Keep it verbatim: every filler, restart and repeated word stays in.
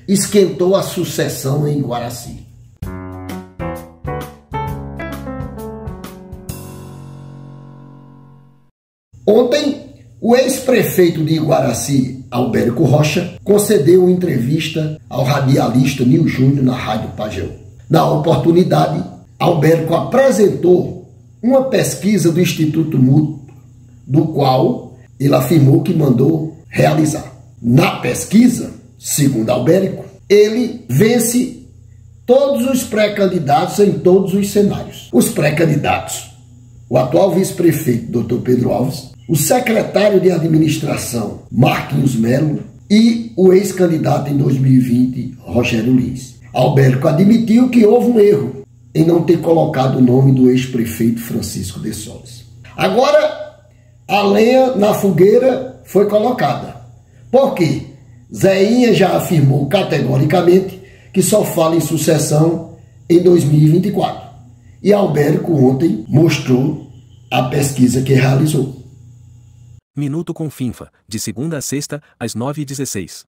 esquentou a sucessão em Guaraci. Ontem, o ex-prefeito de Guaraci, Albérico Rocha, concedeu uma entrevista ao radialista Nil Júnior na Rádio Pajeú. Na oportunidade, Albérico apresentou uma pesquisa do Instituto Mútuo, do qual ele afirmou que mandou realizar. Na pesquisa, segundo Albérico, ele vence todos os pré-candidatos em todos os cenários. Os pré-candidatos: o atual vice-prefeito, doutor Pedro Alves, o secretário de administração, Marquinhos Melo, e o ex-candidato em dois mil e vinte, Rogério Lins. Albérico admitiu que houve um erro em não ter colocado o nome do ex-prefeito Francisco de Solis. Agora, a lenha na fogueira foi colocada. Por quê? Zéinha já afirmou categoricamente que só fala em sucessão em dois mil e vinte e quatro. E Albérico ontem mostrou a pesquisa que realizou. Minuto com Finfa, de segunda a sexta, às nove e dezesseis.